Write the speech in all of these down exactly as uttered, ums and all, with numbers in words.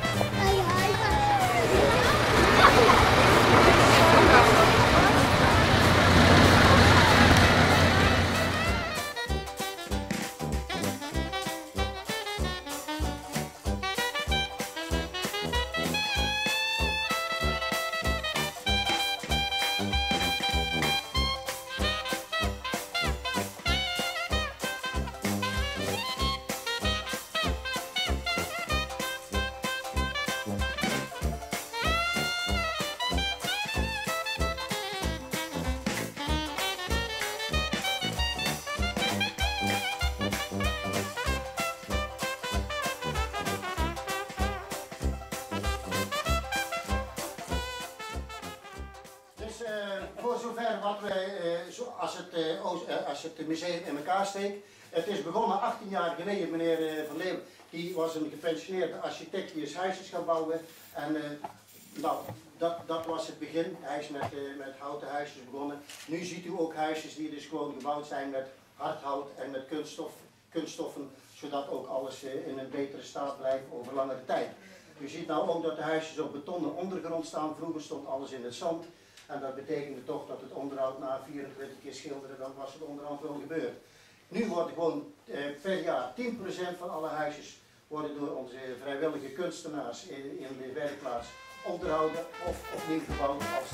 Voor zover wat wij, als het, als het museum in elkaar steekt. Het is begonnen achttien jaar geleden, meneer Van Leeuwen, die was een gepensioneerde architect die is huisjes gaan bouwen. En nou, dat, dat was het begin. Hij is met, met houten huisjes begonnen. Nu ziet u ook huisjes die dus gewoon gebouwd zijn met hardhout en met kunststof, kunststoffen, zodat ook alles in een betere staat blijft over langere tijd. U ziet nou ook dat de huisjes op betonnen ondergrond staan. Vroeger stond alles in het zand. En dat betekende toch dat het onderhoud na vierentwintig keer schilderen, dan was het onderhand wel gebeurd. Nu wordt gewoon eh, per jaar tien procent van alle huisjes worden door onze vrijwillige kunstenaars in, in de werkplaats onderhouden of opnieuw gebouwd. Als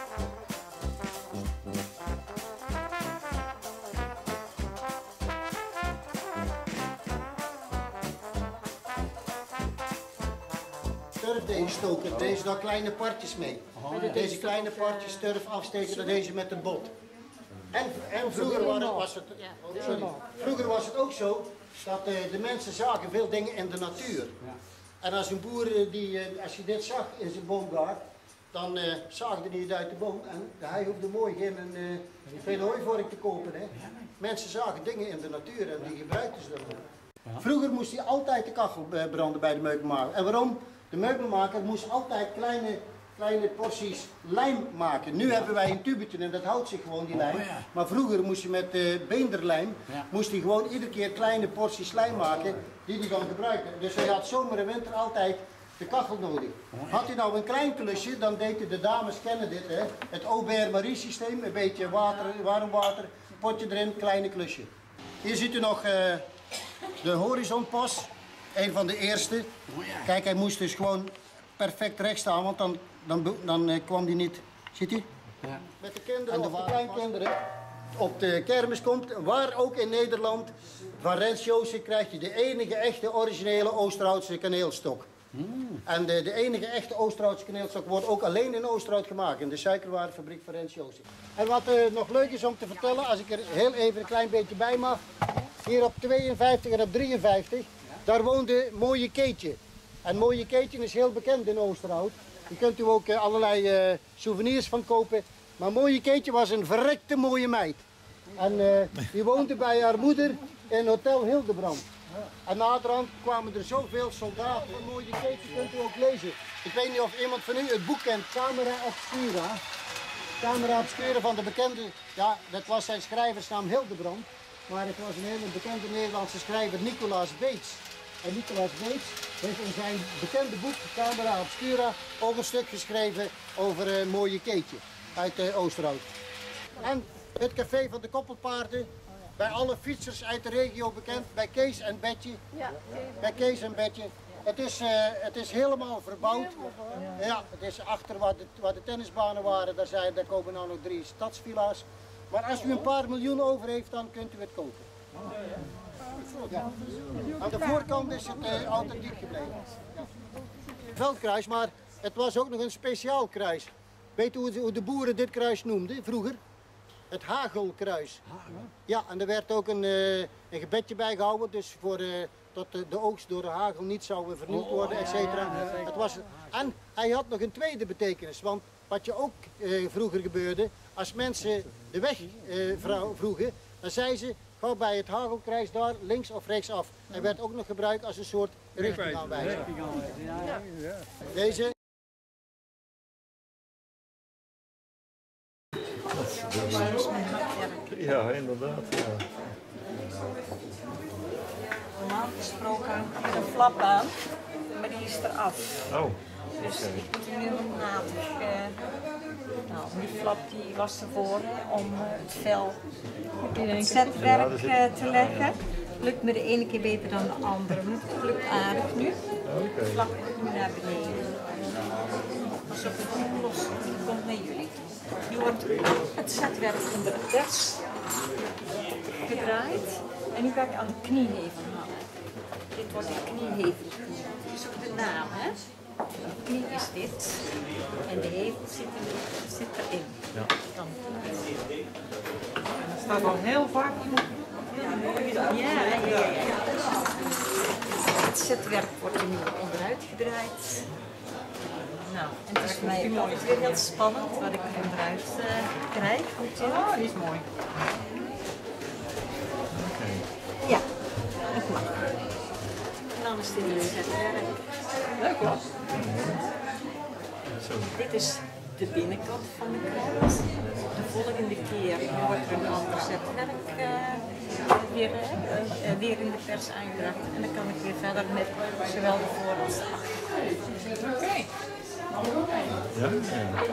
turf deze stoken, deze daar kleine partjes mee. Deze kleine partjes turf afsteken, dat deze met een bot. En, en vroeger, was het, sorry, vroeger was het ook zo dat uh, de mensen zagen veel dingen in de natuur. En als een boer, die, uh, als je dit zag in zijn boomgaard, dan uh, zaagde hij het uit de boom en hij hoefde mooi geen uh, veel hooivork te kopen. Hè. Mensen zagen dingen in de natuur en die gebruikten ze dan. Vroeger moest hij altijd de kachel branden bij de meubelmaker. En waarom? De meubelmaker moest altijd kleine, kleine porties lijm maken. Nu hebben wij een tubetje en dat houdt zich gewoon die lijm. Maar vroeger moest je met uh, beenderlijm, moest hij gewoon iedere keer kleine porties lijm maken die hij dan gebruikte. Dus hij had zomer en winter altijd de kachel nodig. Had hij nou een klein klusje, dan deden de dames kennen dit, hè? Het Aubert-Marie systeem, een beetje water, warm water, potje erin, kleine klusje. Hier ziet u nog uh, de horizonpas. Een van de eerste. Kijk, hij moest dus gewoon perfect recht staan, want dan, dan, dan uh, kwam hij niet. Ziet u? Ja. Met de kinderen en de, de kleinkinderen op de kermis komt, waar ook in Nederland, van Rens Joosje krijg je de enige echte originele Oosterhoutse kaneelstok. Mm. En de, de enige echte Oosterhoutse kaneelstok wordt ook alleen in Oosterhout gemaakt, in de suikerwarenfabriek van Rens Joosje. En wat uh, nog leuk is om te vertellen, als ik er heel even een klein beetje bij mag, hier op tweeënvijftig en op drieënvijftig. Daar woonde Mooie Keetje. En Mooie Keetje is heel bekend in Oosterhout. Daar kunt u ook uh, allerlei uh, souvenirs van kopen. Maar Mooie Keetje was een verrekte mooie meid. En uh, die woonde bij haar moeder in Hotel Hildebrand. En naderhand kwamen er zoveel soldaten. Van Mooie Keetje kunt u ook lezen. Ik weet niet of iemand van u het boek kent, Camera Obscura. Camera Obscura van de bekende, ja, dat was zijn schrijversnaam Hildebrand. Maar het was een hele bekende Nederlandse schrijver, Nicolaas Beets. En Nicolaas Beets heeft in zijn bekende boek, Camera Obscura, ook een stuk geschreven over een mooie Keetje uit uh, Oosterhout. En het café van de Koppelpaarden, bij alle fietsers uit de regio bekend, bij Kees en Betje. Ja, bij Kees en Betje. Het is, uh, het is helemaal verbouwd. Ja, het is achter waar de, waar de tennisbanen waren, daar, zijn, daar komen nou nog drie stadsvilla's. Maar als u een paar miljoen over heeft, dan kunt u het kopen. Ja. Aan de voorkant is het uh, authentiek gebleven. Ja. Veldkruis, maar het was ook nog een speciaal kruis. Weet u hoe de, hoe de boeren dit kruis noemden vroeger? Het Hagelkruis. Ja, en er werd ook een, uh, een gebedje bij gehouden, dus voor, uh, dat de, de oogst door de hagel niet zou vernield worden, et cetera. Het was, en hij had nog een tweede betekenis, want wat je ook uh, vroeger gebeurde, als mensen de weg uh, vroegen, dan zeiden ze, ga bij het Hagelkruis daar links of rechts af. Hij werd ook nog gebruikt als een soort richtingaanwijzer. Deze. Dat is mijn hakwerk. Ja, inderdaad. Ja. Normaal gesproken heb ik een flap aan, maar die is eraf. Oh. Dus ik moet er nu handmatig, uh, nou die flap die was ervoor hè, om uh, het vel op het zetwerk uh, te leggen. Lukt me de ene keer beter dan de andere, maar het lukt aardig nu. De flap komt nu naar beneden. Pas op, het los, die komt naar jullie. Nu wordt het zetwerk in de pers gedraaid en nu ga ik aan de kniehevel hangen. Dit wordt de kniehevel. Dit is ook de naam, hè? De knie is dit en de hevel zit, in, zit erin. Ja. Dan. Dat staat al heel vaak. Ja, ja, ja, ja. Het zetwerk wordt er nu onderuit gedraaid. Nou, en het is voor mij ook weer heel spannend wat ik er onderuit uh, krijg. Oh, die is mooi. Okay. Ja, dat mag. En dan is dit het zetwerk. Leuk hoor. Zo. Dit is de binnenkant van de krant. De volgende keer wordt er een ander zetwerk uh, weer, uh, weer in de pers aangebracht. En dan kan ik weer verder met zowel de voor- als de achterkant. Oké. Okay. Ja? Ja.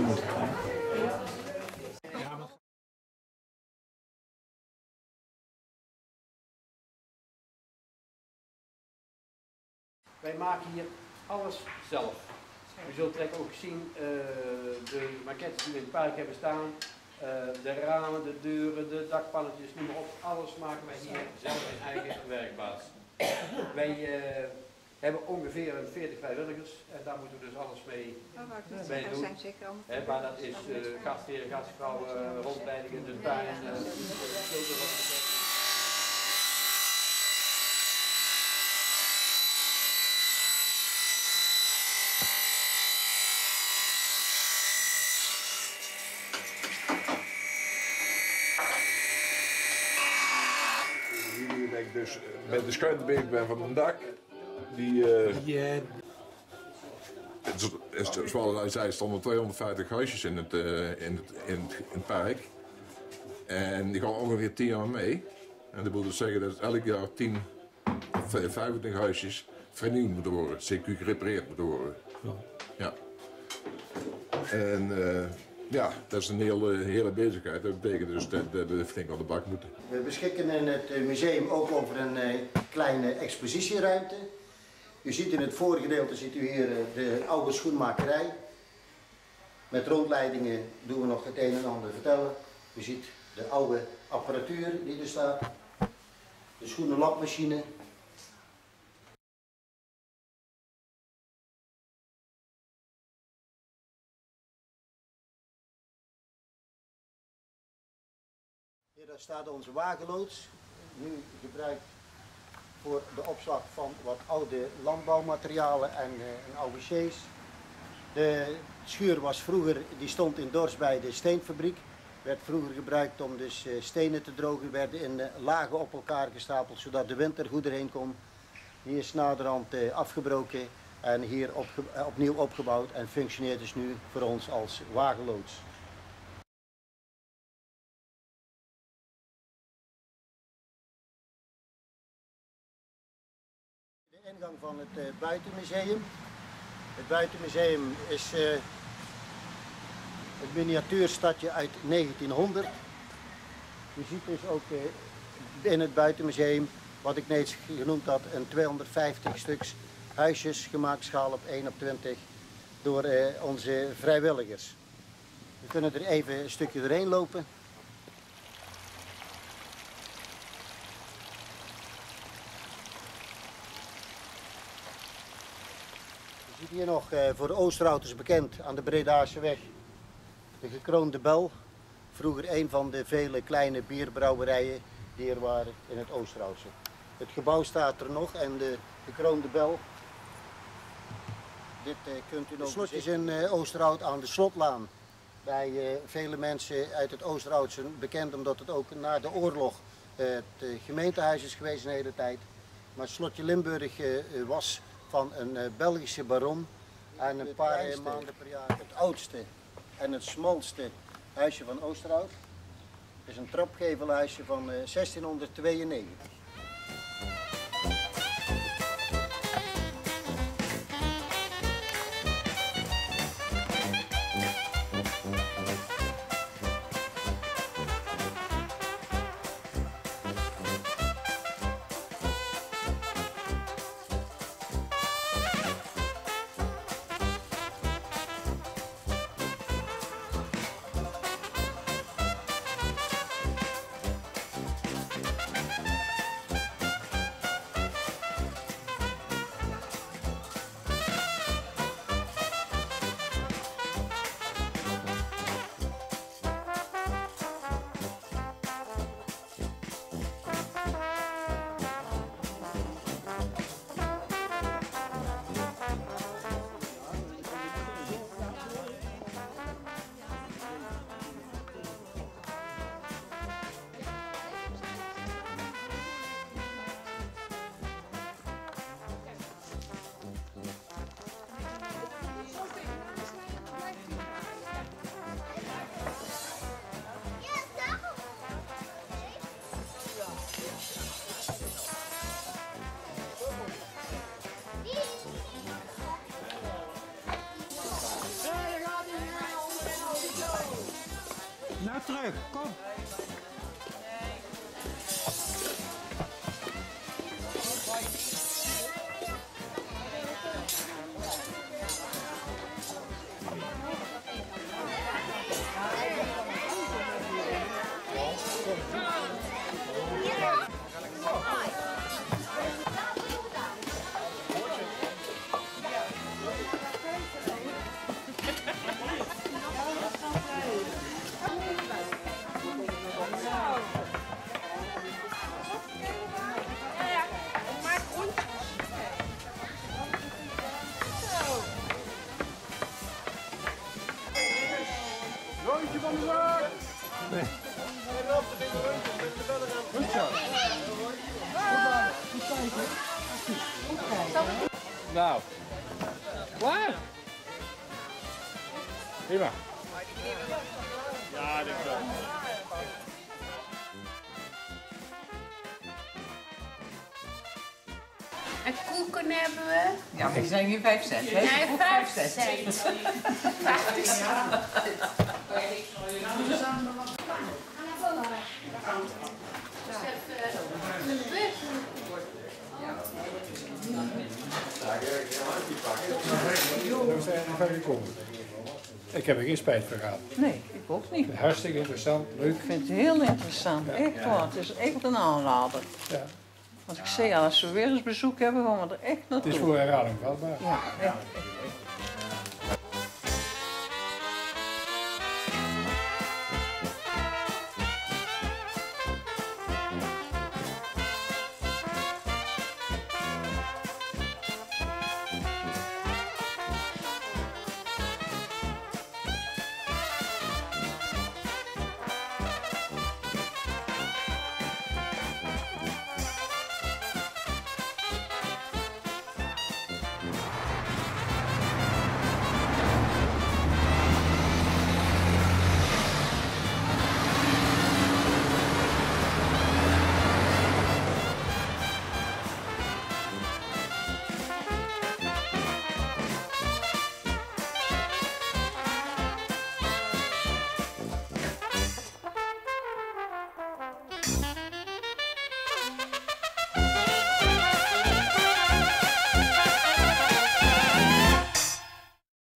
Wij maken hier alles zelf. U zult direct ook zien uh, de maquettes die we in het park hebben staan. Uh, de ramen, de deuren, de dakpannetjes, noem maar op. Alles maken wij hier zelf in eigen werkbaas. Wij uh, hebben ongeveer een veertig vrijwilligers en daar moeten we dus alles mee, Oh, mee doen. zijn zeker allemaal. He, maar dat is uh, gastheren, gastvrouwen, uh, rondleidingen, de tuin, uh, Ik dus met de schuin bezig ben van een dak. Die, uh, yeah. het is, is, zoals hij zei, stonden tweehonderdvijftig huisjes in het, uh, in, het, in, het, in het park. En die gaan ongeveer tien jaar mee. En dat wil dus zeggen dat elk jaar tien of vijfentwintig huisjes vernieuwd moeten worden, C Q gerepareerd moeten worden. Ja. En uh, ja, dat is een hele, hele bezigheid. Dat betekent dus dat we flink aan de bak moeten. We beschikken in het museum ook over een uh, kleine expositieruimte. U ziet in het voorgedeelte ziet u hier uh, de oude schoenmakerij. Met rondleidingen doen we nog het een en ander vertellen. U ziet de oude apparatuur die er staat. De schoenenlapmachine. Hier staat onze wagenloods, nu gebruikt voor de opslag van wat oude landbouwmaterialen en, uh, en oude sjees. De schuur was vroeger, die stond in Dorst bij de steenfabriek. Werd vroeger gebruikt om dus uh, stenen te drogen, werden in uh, lagen op elkaar gestapeld zodat de wind er goed doorheen kon. Die is naderhand uh, afgebroken en hier opge uh, opnieuw opgebouwd en functioneert dus nu voor ons als wagenloods. De ingang van het uh, buitenmuseum. Het buitenmuseum is uh, het miniatuurstadje uit negentienhonderd. Je ziet dus ook uh, in het buitenmuseum, wat ik net genoemd had, een tweehonderdvijftig stuks huisjes gemaakt, schaal op één op twintig, door uh, onze vrijwilligers. We kunnen er even een stukje doorheen lopen. Je ziet hier nog uh, voor de Oosterhouters bekend aan de Bredaseweg de gekroonde bel. Vroeger een van de vele kleine bierbrouwerijen die er waren in het Oosterhoutse. Het gebouw staat er nog en de gekroonde bel. Dit uh, kunt u nog. Het slot is in uh, Oosterhout aan de Slotlaan. Bij uh, vele mensen uit het Oosterhoutse bekend omdat het ook na de oorlog uh, het uh, gemeentehuis is geweest een hele tijd. Maar het slotje Limburg uh, was van een uh, Belgische baron en een paar uh, maanden per jaar het oudste en het smalste huisje van Oosterhout. Het is een trapgevelhuisje van uh, zestienhonderdtweeënnegentig. Nou terug, kom. Rondje van de zaak! Nee. Goed zo. Nou. Klaar? Prima. Ja, dit is wel. En koeken hebben we. Ja, maar die zijn hier vijf cent. Hè? Nee, Ook vijf cent. cent. Vijf cent. We zijn er van gekomen. Ik heb er geen spijt van gehad. Nee, ik ook niet. Hartstikke interessant, leuk. Ik vind het heel interessant. Echt waar. Het is echt een aanrader. Ja. Want ik zei al, als we weer eens bezoek hebben, gaan we er echt Het naartoe. is voor herhaling vatbaar. Ja, echt.